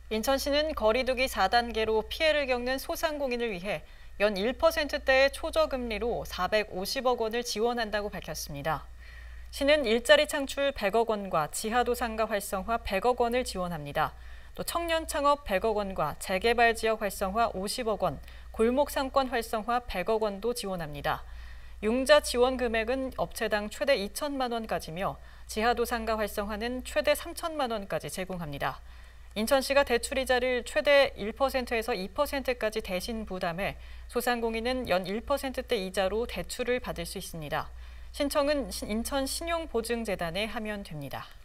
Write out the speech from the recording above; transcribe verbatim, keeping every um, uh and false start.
인천시는 거리두기 사 단계로 피해를 겪는 소상공인을 위해 연 일 퍼센트대의 초저금리로 사백오십억 원을 지원한다고 밝혔습니다. 시는 일자리 창출 백억 원과 지하도상가 활성화 백억 원을 지원합니다. 또 청년 창업 백억 원과 재개발 지역 활성화 오십억 원, 골목 상권 활성화 백억 원도 지원합니다. 융자 지원 금액은 업체당 최대 이천만 원까지며 지하도상가 활성화는 최대 삼천만 원까지 제공합니다. 인천시가 대출이자를 최대 일 퍼센트에서 이 퍼센트까지 대신 부담해 소상공인은 연 일 퍼센트대 이자로 대출을 받을 수 있습니다. 신청은 인천신용보증재단에 하면 됩니다.